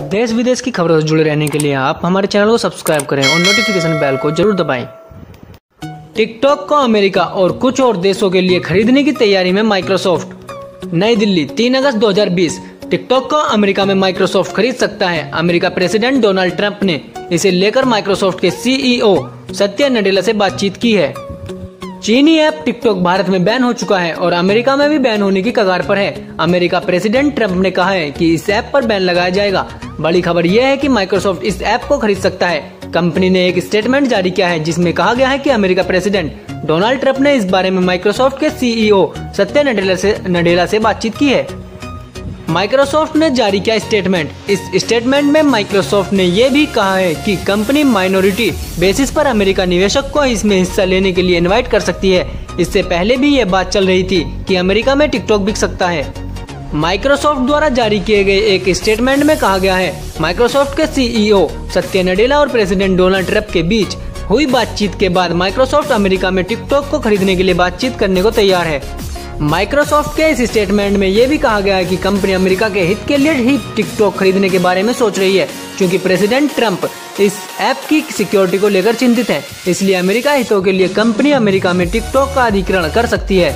देश विदेश की खबरों से जुड़े रहने के लिए आप हमारे चैनल को सब्सक्राइब करें और नोटिफिकेशन बेल को जरूर दबाएं। टिकटॉक को अमेरिका और कुछ और देशों के लिए खरीदने की तैयारी में माइक्रोसॉफ्ट। नई दिल्ली 3 अगस्त 2020। टिकटॉक को अमेरिका में माइक्रोसॉफ्ट खरीद सकता है। अमेरिका प्रेसिडेंट डोनाल्ड ट्रंप ने इसे लेकर माइक्रोसॉफ्ट के सीईओ सत्या नडेला से बातचीत की है। चीनी ऐप टिकटॉक भारत में बैन हो चुका है और अमेरिका में भी बैन होने की कगार पर है। अमेरिका प्रेसिडेंट ट्रंप ने कहा है कि इस ऐप पर बैन लगाया जाएगा। बड़ी खबर यह है कि माइक्रोसॉफ्ट इस ऐप को खरीद सकता है। कंपनी ने एक स्टेटमेंट जारी किया है जिसमें कहा गया है कि अमेरिका प्रेसिडेंट डोनाल्ड ट्रंप ने इस बारे में माइक्रोसॉफ्ट के सीईओ सत्या नडेला से बातचीत की है। माइक्रोसॉफ्ट ने जारी किया स्टेटमेंट। इस स्टेटमेंट में माइक्रोसॉफ्ट ने यह भी कहा है कि कंपनी माइनॉरिटी बेसिस पर अमेरिका निवेशक को इसमें हिस्सा लेने के लिए इनवाइट कर सकती है। इससे पहले भी ये बात चल रही थी कि अमेरिका में टिकटॉक बिक सकता है। माइक्रोसॉफ्ट द्वारा जारी किए गए एक स्टेटमेंट में कहा गया है, माइक्रोसॉफ्ट के सीईओ सत्या नडेला और प्रेसिडेंट डोनाल्ड ट्रंप के बीच हुई बातचीत के बाद माइक्रोसॉफ्ट अमेरिका में टिकटॉक को खरीदने के लिए बातचीत करने को तैयार है। माइक्रोसॉफ्ट के इस स्टेटमेंट में यह भी कहा गया है कि कंपनी अमेरिका के हित के लिए ही टिकटॉक खरीदने के बारे में सोच रही है, क्योंकि प्रेसिडेंट ट्रंप इस ऐप की सिक्योरिटी को लेकर चिंतित है। इसलिए अमेरिका हितों के लिए कंपनी अमेरिका में टिकटॉक का अधिग्रहण कर सकती है।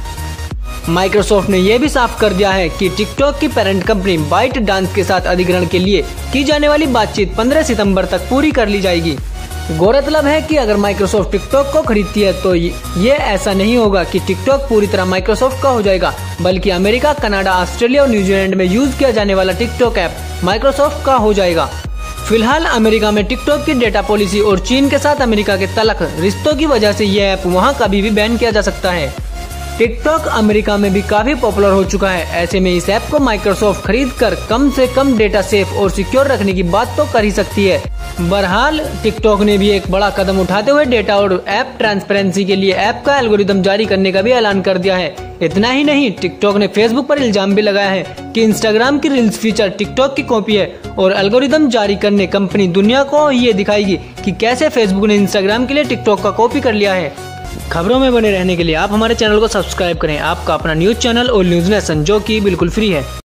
माइक्रोसॉफ्ट ने यह भी साफ कर दिया है कि टिकटॉक की पेरेंट कंपनी बाइट डांस के साथ अधिग्रहण के लिए की जाने वाली बातचीत 15 सितंबर तक पूरी कर ली जाएगी। गौरतलब है कि अगर माइक्रोसॉफ्ट टिकटॉक को खरीदती है तो ये ऐसा नहीं होगा कि टिकटॉक पूरी तरह माइक्रोसॉफ्ट का हो जाएगा, बल्कि अमेरिका, कनाडा, ऑस्ट्रेलिया और न्यूजीलैंड में यूज किया जाने वाला टिकटॉक ऐप माइक्रोसॉफ्ट का हो जाएगा। फिलहाल अमेरिका में टिकटॉक की डेटा पॉलिसी और चीन के साथ अमेरिका के तल्ख रिश्तों की वजह से यह ऐप वहां कभी भी बैन किया जा सकता है। टिकटॉक अमेरिका में भी काफी पॉपुलर हो चुका है। ऐसे में इस ऐप को माइक्रोसॉफ्ट खरीद कर कम से कम डेटा सेफ और सिक्योर रखने की बात तो कर ही सकती है। बहरहाल टिकटॉक ने भी एक बड़ा कदम उठाते हुए डेटा और ऐप ट्रांसपेरेंसी के लिए ऐप का एल्गोरिदम जारी करने का भी ऐलान कर दिया है। इतना ही नहीं, टिकटॉक ने फेसबुक पर इल्जाम भी लगाया है कि इंस्टाग्राम की रील्स फीचर टिकटॉक की कॉपी है और एल्गोरिदम जारी करने कंपनी दुनिया को ये दिखाएगी कि कैसे फेसबुक ने इंस्टाग्राम के लिए टिकटॉक का कॉपी कर लिया है। खबरों में बने रहने के लिए आप हमारे चैनल को सब्सक्राइब करें। आपका अपना न्यूज चैनल और न्यूज नेशन, जो कि बिल्कुल फ्री है।